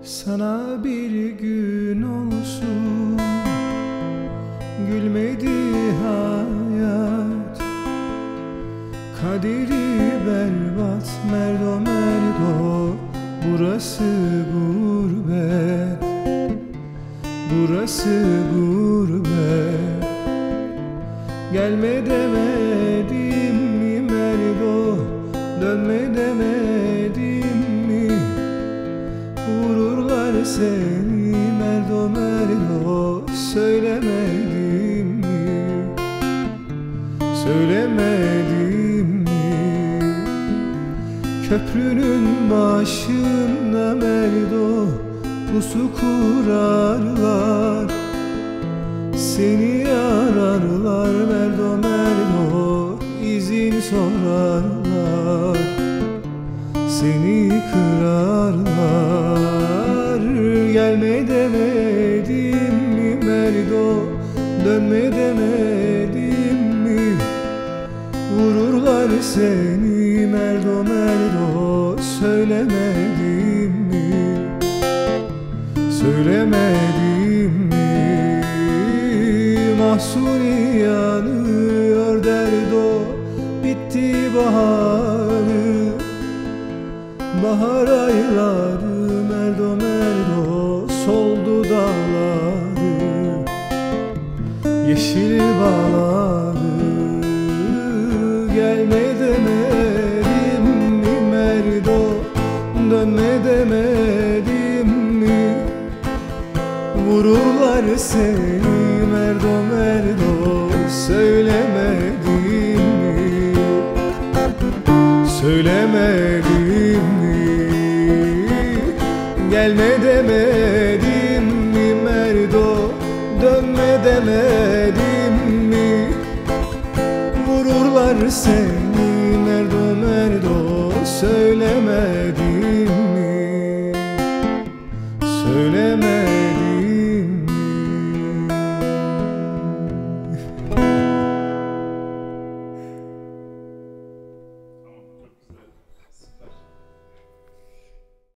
Sana bir gün olsun gülmedi hayat, kaderi berbat, merdo merdo. Burası gurbet, burası gurbet. Gelme demedim mi merdo, dönme demedim mi? Vururlar seni merdo merdo, söylemedim mi? Söylemedim mi? Köprünün başında merdo pusu kurarlar, seni ararlar merdo merdo, izin sorarlar, seni kırarlar. Gelme demedim mi merdo, dönme demedim mi? Vururlar seni merdo merdo, söylemedim mi? Söylemedim mi? Mahsuni yanıyor derdo, bitti baharı, bahar ayları merdo merdo, soldu dağları, yeşil bağları. Gelme demedim mi merdo, dönme demedim mi? Vururlar seni merdo merdo, söylemedim mi? Söylemedim mi? Gelme demedim mi merdo, dönme demedim mi? Vururlar seni merdo merdo, söylemedim.